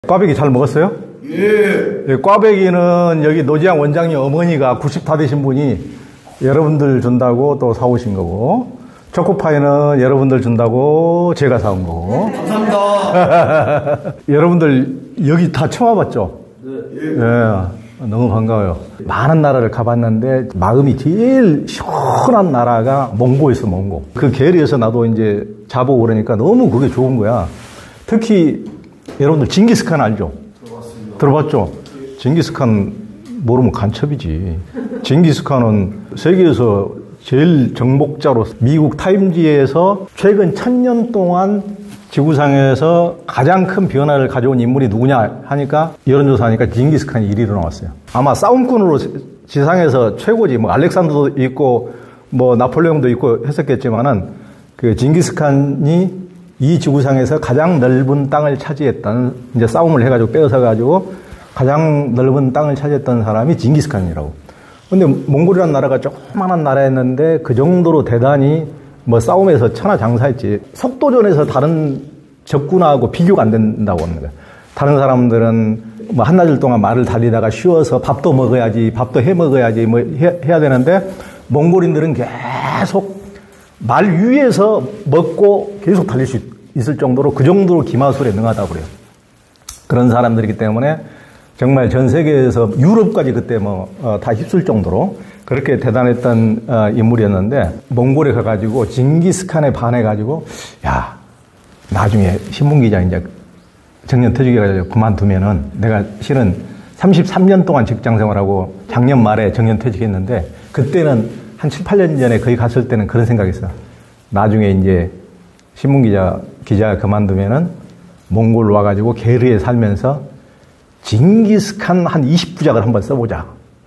꽈배기 잘 먹었어요? 예. 꽈배기는 여기 노지양 원장님 어머니가 90 다 되신 분이 여러분들 준다고 또 사오신 거고, 초코파이는 여러분들 준다고 제가 사온 거고. 감사합니다. 여러분들 여기 다 처음 와봤죠? 네. 예. 너무 반가워요. 많은 나라를 가봤는데 마음이 제일 시원한 나라가 몽고였어, 몽고. 그 계리에서 나도 이제 자보고 그러니까 너무 그게 좋은 거야. 특히 여러분들 징기스칸 알죠? 들어봤습니다. 들어봤죠? 징기스칸 모르면 간첩이지. 징기스칸은 세계에서 제일 정복자로 미국 타임지에서 최근 1000년 동안 지구상에서 가장 큰 변화를 가져온 인물이 누구냐 하니까 여론조사하니까 징기스칸이 1위로 나왔어요. 아마 싸움꾼으로 지상에서 최고지. 뭐 알렉산더도 있고 뭐 나폴레옹도 있고 했었겠지만은 그 징기스칸이 이 지구상에서 가장 넓은 땅을 차지했던, 이제 싸움을 해가지고 빼앗아가지고 가장 넓은 땅을 차지했던 사람이 징기스칸이라고. 근데 몽골이라는 나라가 조그만한 나라였는데 그 정도로 대단히 뭐 싸움에서 천하장사했지. 속도전에서 다른 적군하고 비교가 안 된다고 하는 거야. 다른 사람들은 뭐 한나절 동안 말을 달리다가 쉬어서 밥도 먹어야지, 밥도 해 먹어야지 뭐 해야 되는데 몽골인들은 계속 말 위에서 먹고 계속 달릴 수 있을 정도로 그 정도로 기마술에 능하다고 그래요. 그런 사람들이기 때문에 정말 전 세계에서 유럽까지 그때 다 휩쓸 정도로 그렇게 대단했던 인물이었는데 몽골에 가가지고 징기스칸에 반해가지고 야, 나중에 신문기자 이제 정년퇴직해가지고 그만두면은 내가 실은 33년 동안 직장생활하고 작년 말에 정년퇴직했는데 그때는 한 7, 8년 전에 거기 갔을 때는 그런 생각했어. 나중에 이제 기자 그만두면은 몽골 와가지고 게르에 살면서 징기스칸 한 20부작을 한번 써보자.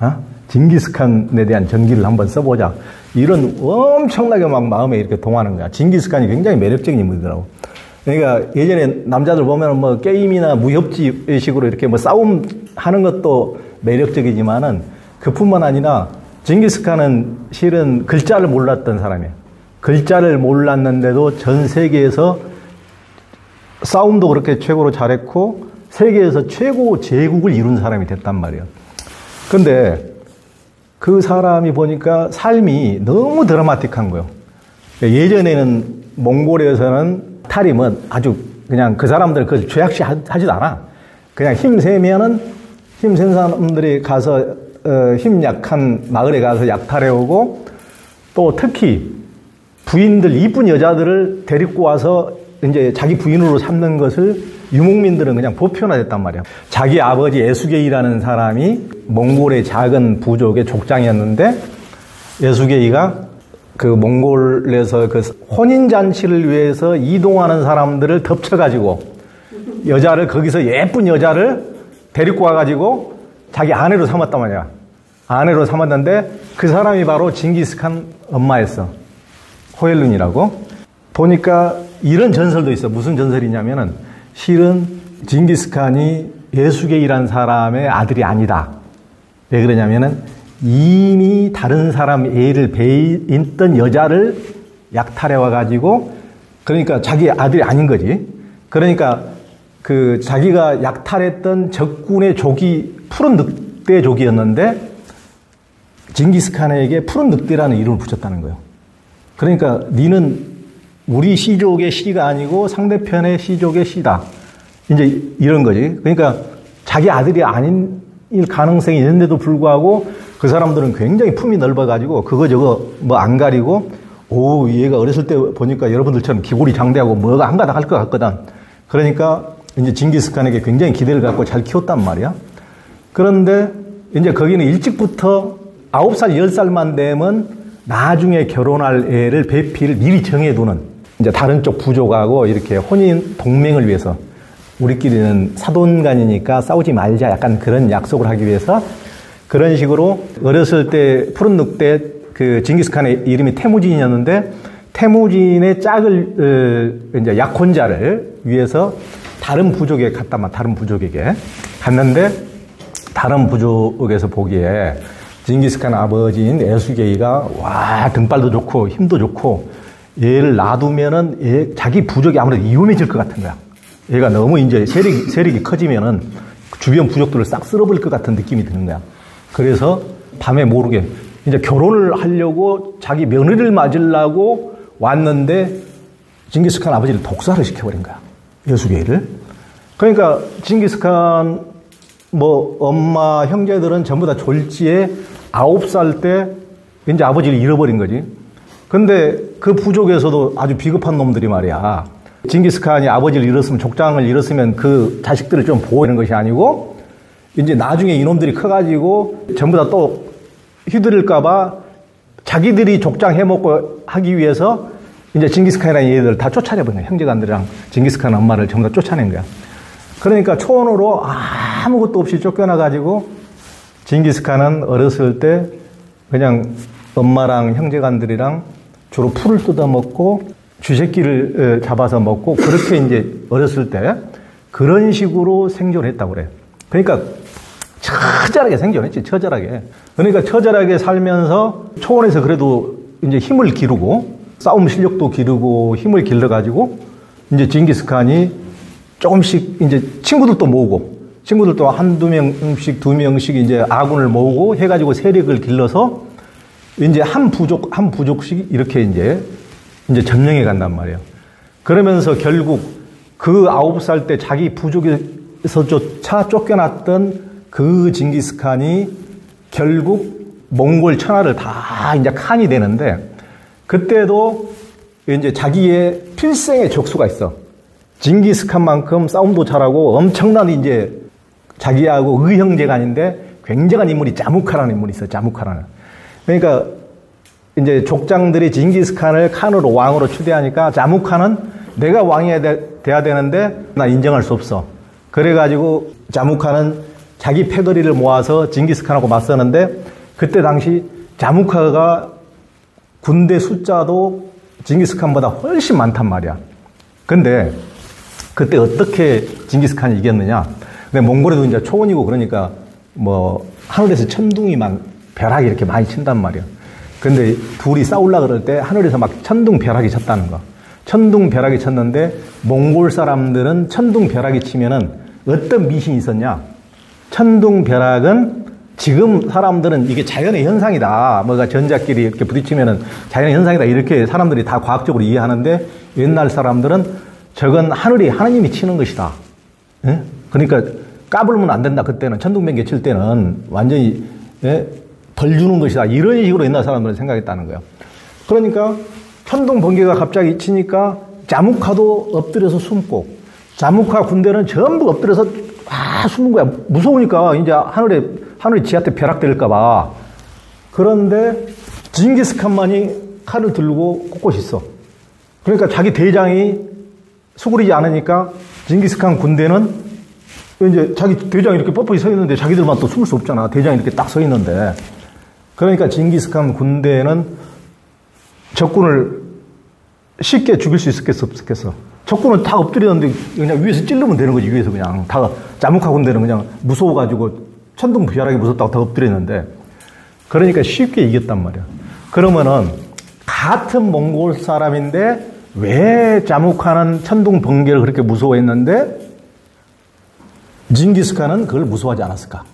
징기스칸에 대한 전기를 한번 써보자. 이런 엄청나게 막 마음에 이렇게 동하는 거야. 징기스칸이 굉장히 매력적인 인물이더라고. 그러니까 예전에 남자들 보면 뭐 게임이나 무협지식으로 이렇게 뭐 싸움 하는 것도 매력적이지만은 그뿐만 아니라 징기스칸은 실은 글자를 몰랐던 사람이에요. 글자를 몰랐는데도 전 세계에서 싸움도 그렇게 최고로 잘했고 세계에서 최고 제국을 이룬 사람이 됐단 말이에요. 근데 그 사람이 보니까 삶이 너무 드라마틱한 거예요. 예전에는 몽골에서는 탈임은 아주 그냥 그 사람들 그 죄악시 하지도 않아. 그냥 힘세면은 힘센 사람들이 가서 힘 약한 마을에 가서 약탈해오고 또 특히 부인들, 이쁜 여자들을 데리고 와서 이제 자기 부인으로 삼는 것을 유목민들은 그냥 보편화됐단 말이야. 자기 아버지 에수게이라는 사람이 몽골의 작은 부족의 족장이었는데 에수게이가 그 몽골에서 그 혼인잔치를 위해서 이동하는 사람들을 덮쳐가지고 여자를 거기서 예쁜 여자를 데리고 와가지고 자기 아내로 삼았단 말이야. 아내로 삼았는데 그 사람이 바로 징기스칸 엄마였어. 호엘룬이라고. 보니까 이런 전설도 있어. 무슨 전설이냐면은 실은 징기스칸이 예수게이라는 사람의 아들이 아니다. 왜 그러냐면은 이미 다른 사람 애를 베있던 여자를 약탈해 와가지고 그러니까 자기 아들이 아닌 거지. 그러니까 그 자기가 약탈했던 적군의 족이 푸른 늑대족이었는데 징기스칸에게 푸른 늑대라는 이름을 붙였다는 거예요. 그러니까 니는 우리 시족의 시가 아니고 상대편의 시족의 시다. 이제 이런 거지. 그러니까 자기 아들이 아닌 가능성이 있는데도 불구하고 그 사람들은 굉장히 품이 넓어가지고 그거 저거 뭐 안 가리고 오, 얘가 어렸을 때 보니까 여러분들처럼 기골이 장대하고 뭐가 한 가닥 할 것 같거든. 그러니까 이제 징기스칸에게 굉장히 기대를 갖고 잘 키웠단 말이야. 그런데 이제 거기는 일찍부터 9살, 10살만 되면 나중에 결혼할 애를 배필을 미리 정해두는 이제 다른 쪽 부족하고 이렇게 혼인 동맹을 위해서 우리끼리는 사돈간이니까 싸우지 말자 약간 그런 약속을 하기 위해서 그런 식으로 어렸을 때 푸른 늑대 그 징기스칸의 이름이 태무진이었는데 태무진의 짝을 이제 약혼자를 위해서 다른 부족에 갔다만 다른 부족에게 갔는데 다른 부족에서 보기에 징기스칸 아버지인 에수게이가 와 등발도 좋고 힘도 좋고 얘를 놔두면은 자기 부족이 아무래도 위험해질 것 같은 거야. 얘가 너무 이제 세력이 커지면은 주변 부족들을 싹 쓸어버릴 것 같은 느낌이 드는 거야. 그래서 밤에 모르게 이제 결혼을 하려고 자기 며느리를 맞으려고 왔는데 징기스칸 아버지를 독살을 시켜버린 거야. 여수게이를. 그러니까 징기스칸 뭐 엄마 형제들은 전부 다 졸지에 9살 때 이제 아버지를 잃어버린 거지. 근데 그 부족에서도 아주 비겁한 놈들이 말이야. 징기스칸이 아버지를 잃었으면, 족장을 잃었으면 그 자식들을 좀 보호하는 것이 아니고, 이제 나중에 이놈들이 커가지고 전부 다 또 휘두를까봐 자기들이 족장 해먹고 하기 위해서 이제 징기스칸이라는 얘들 다 쫓아내버린 거야. 형제간들이랑 징기스칸 엄마를 전부 다 쫓아낸 거야. 그러니까 초원으로 아무것도 없이 쫓겨나가지고 징기스칸은 어렸을 때 그냥 엄마랑 형제간들이랑 주로 풀을 뜯어먹고 쥐새끼를 잡아서 먹고 그렇게 이제 어렸을 때 그런 식으로 생존했다고 그래. 그러니까 처절하게 생존했지, 처절하게. 그러니까 처절하게 살면서 초원에서 그래도 이제 힘을 기르고 싸움 실력도 기르고 힘을 길러가지고 이제 징기스칸이 조금씩 이제 친구들도 모으고 친구들도 한두 명씩 두 명씩 이제 아군을 모으고 해가지고 세력을 길러서 이제 한 부족씩 이렇게 이제 점령해 간단 말이에요. 그러면서 결국 그 9살 때 자기 부족에서조차 쫓겨났던 그 징기스칸이 결국 몽골 천하를 다 이제 칸이 되는데 그때도 이제 자기의 필생의 적수가 있어. 징기스칸만큼 싸움도 잘하고 엄청난 이제 자기하고 의형제간인데 굉장한 인물이 자무카라는 인물이 있어. 자무카라는. 그러니까 이제 족장들이 징기스칸을 칸으로 왕으로 추대하니까 자무카는 내가 왕이 돼야 되는데 나 인정할 수 없어. 그래가지고 자무카는 자기 패거리를 모아서 징기스칸하고 맞서는데 그때 당시 자무카가 군대 숫자도 징기스칸보다 훨씬 많단 말이야. 근데 그때 어떻게 징기스칸이 이겼느냐? 근데 몽골에도 이제 초원이고 그러니까 뭐 하늘에서 천둥이 막 벼락이 이렇게 많이 친단 말이야. 근데 둘이 싸우려고 그럴 때 하늘에서 막 천둥 벼락이 쳤다는 거. 천둥 벼락이 쳤는데 몽골 사람들은 천둥 벼락이 치면은 어떤 미신이 있었냐? 천둥 벼락은 지금 사람들은 이게 자연의 현상이다. 뭐가 전자끼리 이렇게 부딪히면은 자연의 현상이다. 이렇게 사람들이 다 과학적으로 이해하는데 옛날 사람들은 저건 하느님이 치는 것이다. 예? 그러니까 까불면 안 된다. 그때는 천둥번개 칠 때는 완전히 벌 주는 것이다. 이런 식으로 옛날 사람들은 생각했다는 거예요. 그러니까 천둥번개가 갑자기 치니까 자무카도 엎드려서 숨고 자무카 군대는 전부 엎드려서 숨은 거야. 무서우니까 이제 하늘이 지한테 벼락 때릴까봐. 그런데 징기스칸만이 칼을 들고 꼿꼿이 있어. 그러니까 자기 대장이 수그리지 않으니까 징기스칸 군대는 이제 자기 대장이 이렇게 뻣뻣이 서 있는데 자기들만 또 숨을 수 없잖아. 대장이 이렇게 딱 서 있는데. 그러니까 징기스칸 군대는 적군을 쉽게 죽일 수 있었겠어, 없었겠어? 적군은 다 엎드렸는데 그냥 위에서 찌르면 되는 거지, 위에서 그냥. 다 자무카 군대는 그냥 무서워가지고 천둥 벼락이 무섭다고 다 엎드렸는데. 그러니까 쉽게 이겼단 말이야. 그러면은 같은 몽골 사람인데 왜 자무카는 천둥 번개를 그렇게 무서워했는데 징기스칸은 그걸 무서워하지 않았을까?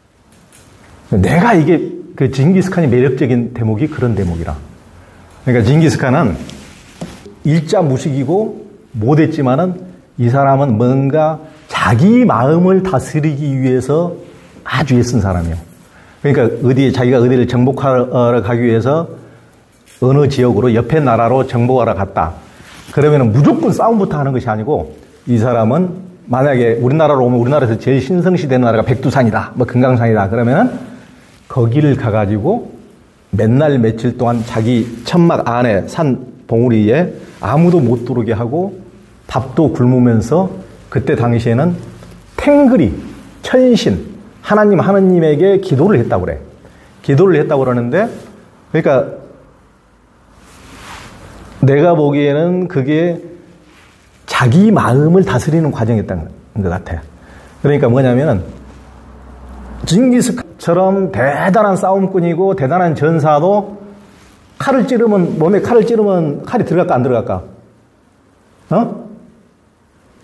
내가 이게 그 징기스칸이 매력적인 대목이 그런 대목이라. 그러니까 징기스칸은 일자 무식이고 못했지만은 이 사람은 뭔가 자기 마음을 다스리기 위해서 아주 애쓴 사람이에요. 그러니까 자기가 어디를 정복하러 가기 위해서 어느 지역으로 옆에 나라로 정복하러 갔다. 그러면은 무조건 싸움부터 하는 것이 아니고 이 사람은 만약에 우리나라로 오면 우리나라에서 제일 신성시되는 나라가 백두산이다, 뭐 금강산이다. 그러면은 거기를 가가지고 맨날 며칠 동안 자기 천막 안에 산 봉우리에 아무도 못 들어오게 하고 밥도 굶으면서 그때 당시에는 탱그리, 천신, 하나님에게 기도를 했다고 그래. 기도를 했다고 그러는데 그러니까 내가 보기에는 그게 자기 마음을 다스리는 과정이었던 것 같아. 그러니까 뭐냐면은 징기스칸처럼 대단한 싸움꾼이고 대단한 전사도 몸에 칼을 찌르면 칼이 들어갈까 안 들어갈까?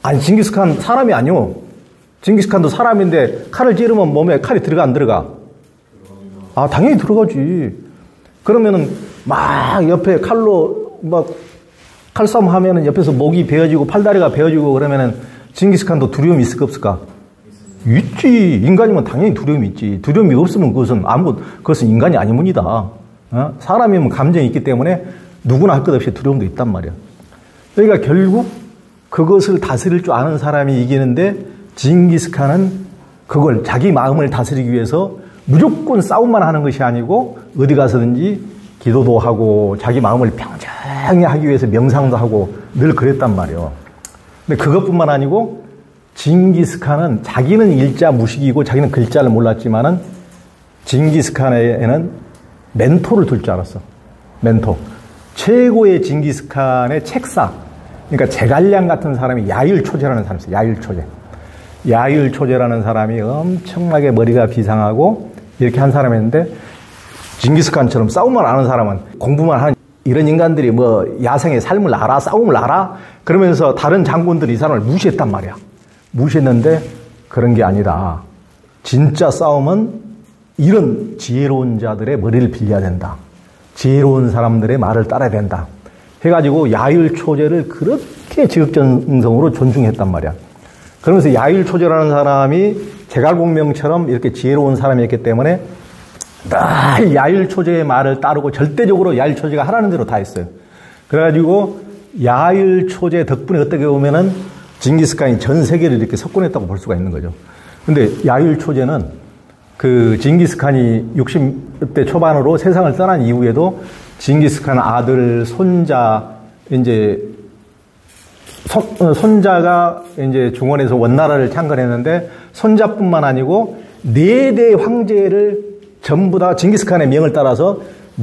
아니, 징기스칸 사람이 아니오. 징기스칸도 사람인데 칼을 찌르면 몸에 칼이 들어가 안 들어가? 아, 당연히 들어가지. 그러면은 막 옆에 칼로 막 칼싸움 하면은 옆에서 목이 베어지고 팔다리가 베어지고 그러면은 징기스칸도 두려움이 있을까 없을까? 있지. 인간이면 당연히 두려움이 있지. 두려움이 없으면 그것은 인간이 아니문이다. 어? 사람이면 감정이 있기 때문에 누구나 할 것 없이 두려움도 있단 말이야. 그러니까 결국 그것을 다스릴 줄 아는 사람이 이기는데 징기스칸은 그걸 자기 마음을 다스리기 위해서 무조건 싸움만 하는 것이 아니고 어디 가서든지 기도도 하고 자기 마음을 평정히 하기 위해서 명상도 하고 늘 그랬단 말이에요. 근데 그것뿐만 아니고 징기스칸은 자기는 일자 무식이고 자기는 글자를 몰랐지만은 징기스칸에는 멘토를 둘 줄 알았어. 멘토. 최고의 징기스칸의 책사. 그러니까 제갈량 같은 사람이 야일초제라는 사람이 있어요. 야일초제. 야일초제라는 사람이 엄청나게 머리가 비상하고 이렇게 한 사람이었는데 징기스칸처럼 싸움만 아는 사람은 공부만 하는 이런 인간들이 뭐 야생의 삶을 알아? 싸움을 알아? 그러면서 다른 장군들이 이 사람을 무시했단 말이야. 무시했는데 그런 게 아니다. 진짜 싸움은 이런 지혜로운 자들의 머리를 빌려야 된다. 지혜로운 사람들의 말을 따라야 된다. 해가지고 야일초제를 그렇게 지극정성으로 존중했단 말이야. 그러면서 야일초제라는 사람이 제갈공명처럼 이렇게 지혜로운 사람이었기 때문에 늘 야일초제의 말을 따르고 절대적으로 야일초제가 하라는 대로 다 했어요. 그래가지고 야일초제 덕분에 어떻게 보면은 징기스칸이 전 세계를 이렇게 석권했다고 볼 수가 있는 거죠. 근데 야일초제는 그 징기스칸이 60대 초반으로 세상을 떠난 이후에도 징기스칸 아들, 손자, 이제 손자가 이제 중원에서 원나라를 창건했는데 손자뿐만 아니고 4대 황제를 전부 다 징기스칸의 명을 따라서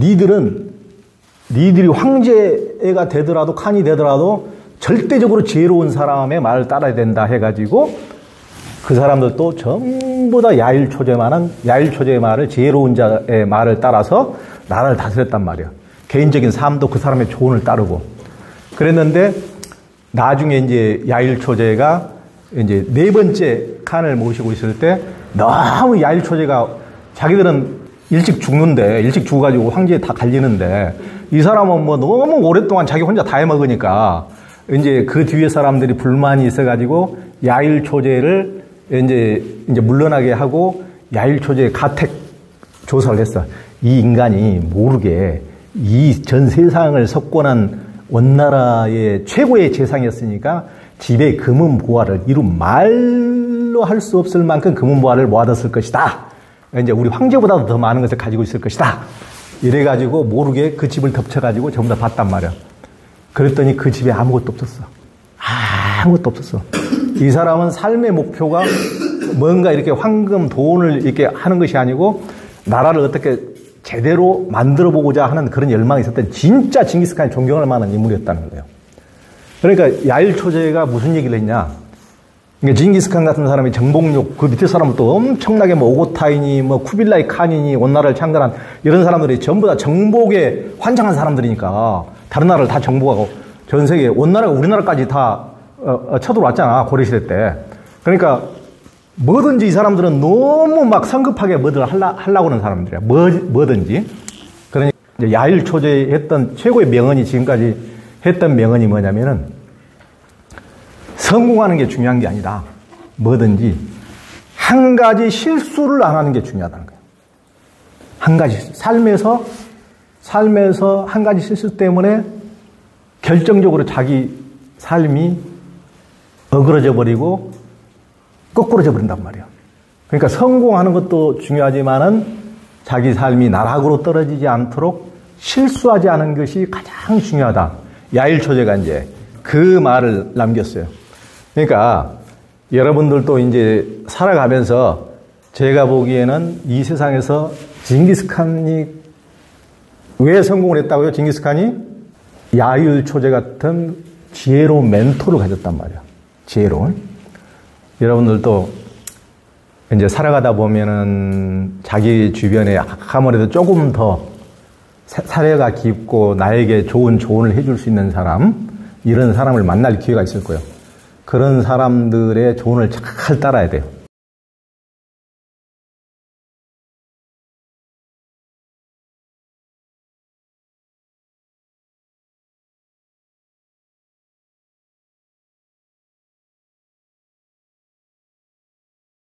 니들이 황제가 되더라도 칸이 되더라도 절대적으로 지혜로운 사람의 말을 따라야 된다 해가지고 그 사람들도 전부 다 야일초제의 말을 지혜로운 자의 말을 따라서 나라를 다스렸단 말이야. 개인적인 삶도 그 사람의 조언을 따르고 그랬는데 나중에 이제 야일초제가 이제 4번째 칸을 모시고 있을 때 너무 야일초제가 자기들은 일찍 죽어가지고 황제에 다 갈리는데 이 사람은 뭐 너무 오랫동안 자기 혼자 다 해먹으니까 이제 그 뒤에 사람들이 불만이 있어가지고 야일초제를 이제 물러나게 하고 야일초제의 가택 조사를 했어. 이 인간이 모르게 이 전 세상을 석권한 원나라의 최고의 재상이었으니까 집에 금은보화를 이루 말로 할 수 없을 만큼 금은보화를 모아뒀을 것이다. 이제 우리 황제보다도 더 많은 것을 가지고 있을 것이다. 이래가지고 모르게 그 집을 덮쳐가지고 전부 다 봤단 말이야. 그랬더니 그 집에 아무것도 없었어. 아무것도 없었어. 이 사람은 삶의 목표가 뭔가 이렇게 황금, 돈을 이렇게 하는 것이 아니고 나라를 어떻게 제대로 만들어 보고자 하는 그런 열망이 있었던 진짜 징기스칸이 존경할 만한 인물이었다는 거예요. 그러니까 야일초제가 무슨 얘기를 했냐. 그러니까 징기스칸 같은 사람이 정복욕, 그 밑에 사람은 또 엄청나게 뭐 오고타이니, 뭐 쿠빌라이 칸이니, 원나라를 창건한 이런 사람들이 전부 다 정복에 환장한 사람들이니까 다른 나라를 다 정복하고 전 세계, 원나라가 우리나라까지 다 쳐들어왔잖아, 고려시대 때. 그러니까 뭐든지 이 사람들은 너무 막 성급하게 뭐든 하려고 하는 사람들이야. 뭐든지. 그러니까 야일초제 했던 최고의 명언이 지금까지 했던 명언이 뭐냐면은 성공하는 게 중요한 게 아니다. 뭐든지 한 가지 실수를 안 하는 게 중요하다는 거예요. 한 가지 삶에서 한 가지 실수 때문에 결정적으로 자기 삶이 어그러져 버리고 거꾸로져 버린단 말이에요. 그러니까 성공하는 것도 중요하지만은 자기 삶이 나락으로 떨어지지 않도록 실수하지 않은 것이 가장 중요하다. 야일초제가 이제 그 말을 남겼어요. 그러니까 여러분들도 이제 살아가면서 제가 보기에는 이 세상에서 징기스칸이 왜 성공을 했다고요? 징기스칸이 야일초제 같은 지혜로운 멘토를 가졌단 말이야. 지혜로운. 여러분들도 이제 살아가다 보면은 자기 주변에 아무래도 조금 더 사례가 깊고 나에게 좋은 조언을 해줄 수 있는 사람, 이런 사람을 만날 기회가 있을 거예요. 그런 사람들의 조언을 잘 따라야 돼요.